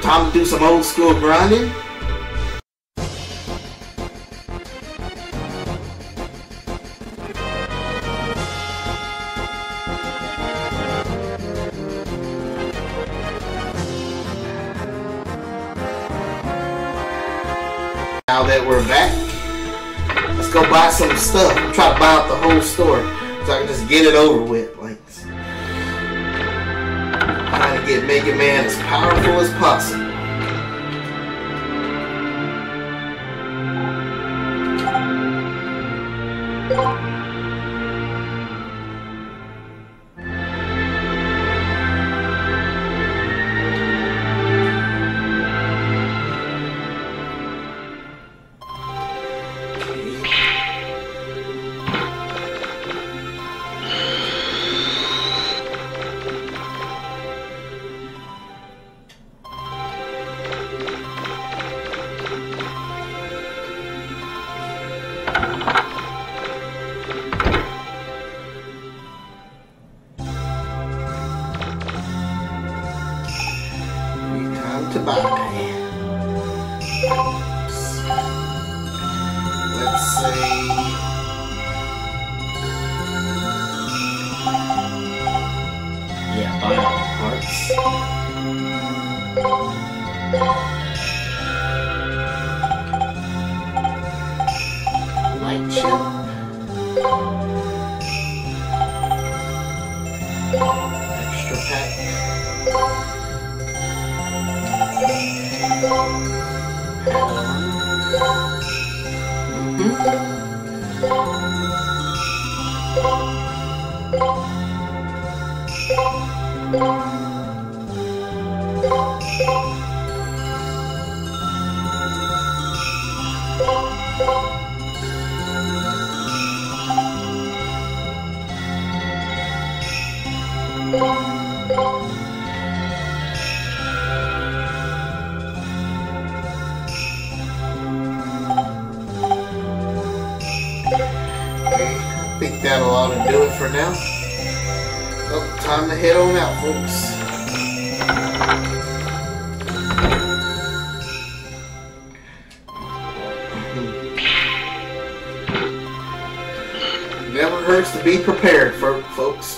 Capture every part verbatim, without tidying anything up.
Time to do some old school grinding. Now that we're back, let's go buy some stuff. Try to buy out the whole store so I can just get it over with. Like, trying to get Mega Man as powerful as possible. To buy. Let's say yeah, buy all the parts. Light chip. Extra pack. I think that'll ought to do it for now. Well, time to head on out, folks. Never hurts to be prepared, folks.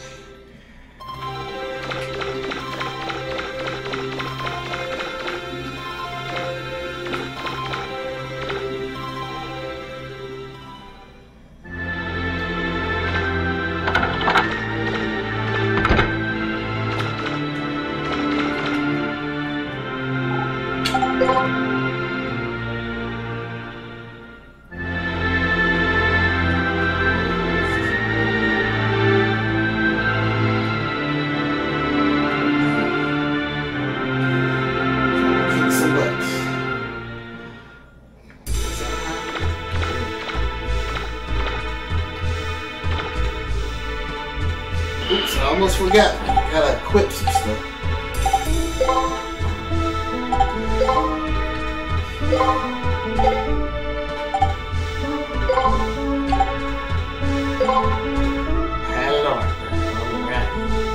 Oops, I almost forgot. Gotta equip some stuff. Had it on. Alright.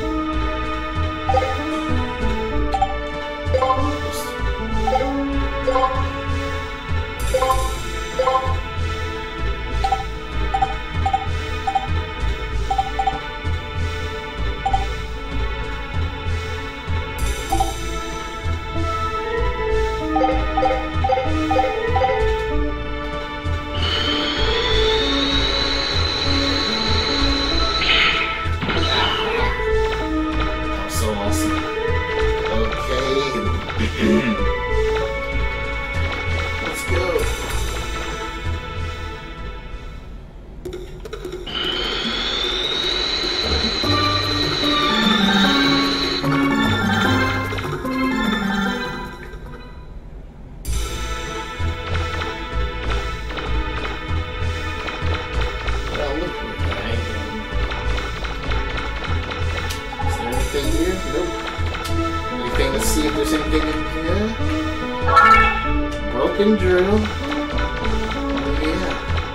Let's go. Well, look at that. Is there anything here? Nope. Anything to see if there's anything in here? Broken drill. Oh yeah.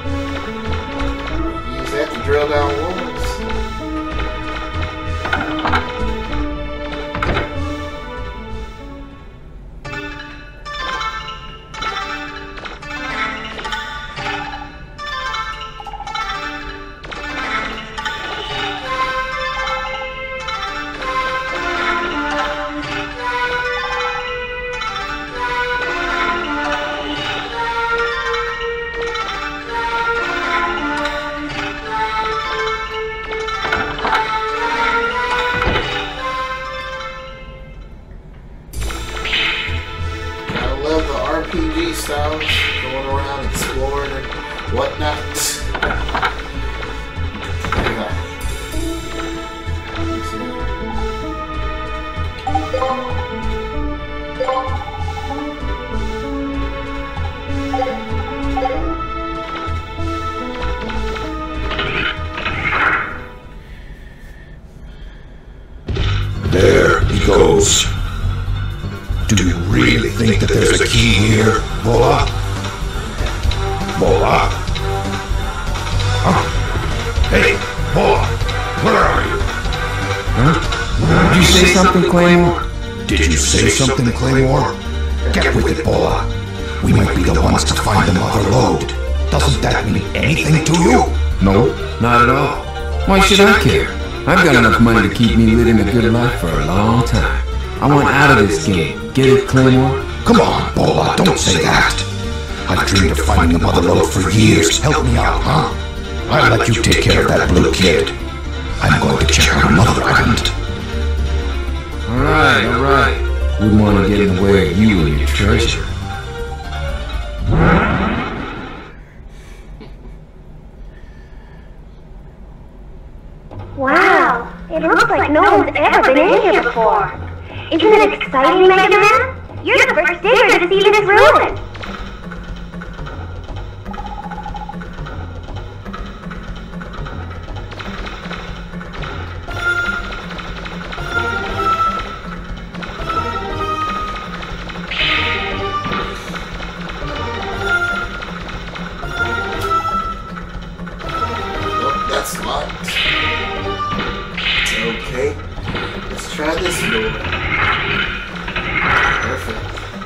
Use that to drill down walls. lifestyles, going around exploring and whatnot. There he goes. Do you really think that there's a key here, Bola? Bola? Huh? Hey, Bola, where are you? Huh? Did you say something, Claymore? Did you say something, Claymore? Get with it, Bola. We might be the ones to find the mother lode. Doesn't that mean anything to you? No, not at all. Why should I care? I've got enough money to keep me living a good life for a long time. I want out of this game. Get it, Claymore? Come on, Bola, don't say that. I've dreamed of finding the mother lode for years. Help me out, huh? I'll let you take care of that blue kid. I'm going to check on another island. Alright, alright. Wouldn't want to get in the way of you and your treasure. Wow, it looks like no one's ever been in here before. Isn't it exciting, Mega Man? You're the first digger to see this ruin. Oh, that's locked. Okay, let's try this door. Perfect.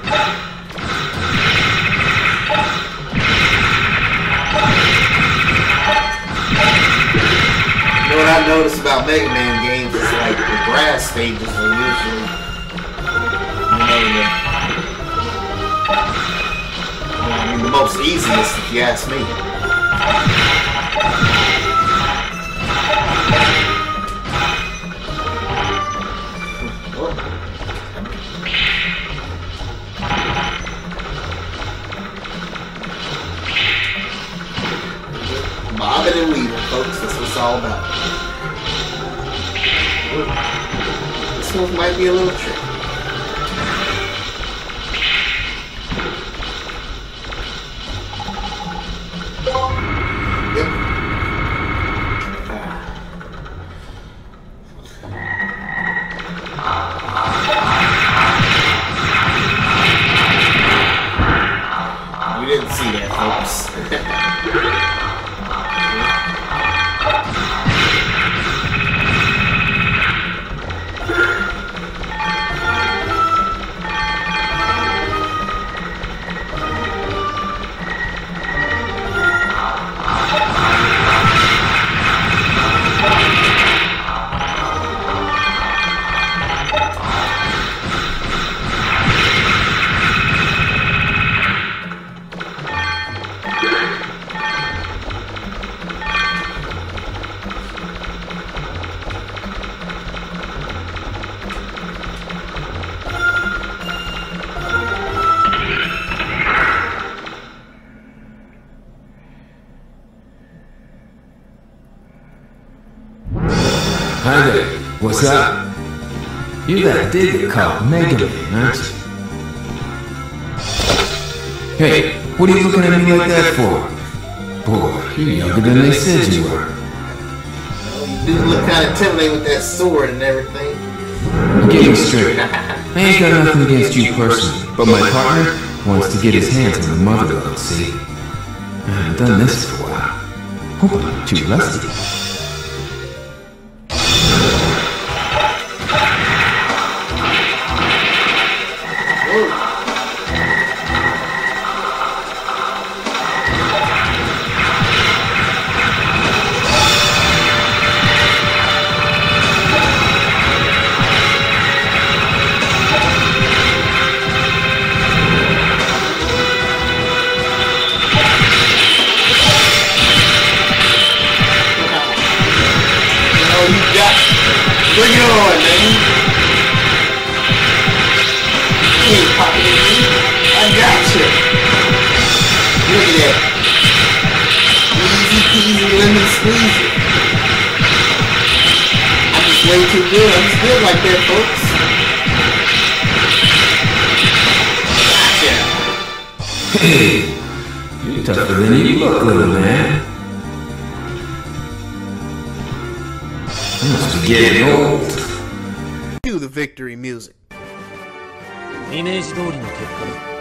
You know what I noticed about Mega Man games is like the grass stages are usually, you know, the, I mean, the most easiest if you ask me. Bobbing and weaving, folks. That's what it's all about. This one might be a little tricky. Yep. We didn't see that, folks. Hi there. What's up? You're that digger called Mega Man, aren't you? Hey, what are you looking at me like that for? Boy, you're younger than they said you were. You do look kind of intimidating with that sword and everything. Get me straight. I ain't got nothing against you personally, but my partner wants to get his hands on the mother lode, see? I haven't done this for a while. Hope I'm not too lusty. Bring it on, man. Hey, Poppy. squeeze it. I'm just way too good. I'm just good like that, folks. Gotcha. Hey, you're tougher than you look, little man. I must be getting old. Cue the victory music. イメージ通りの結果だ。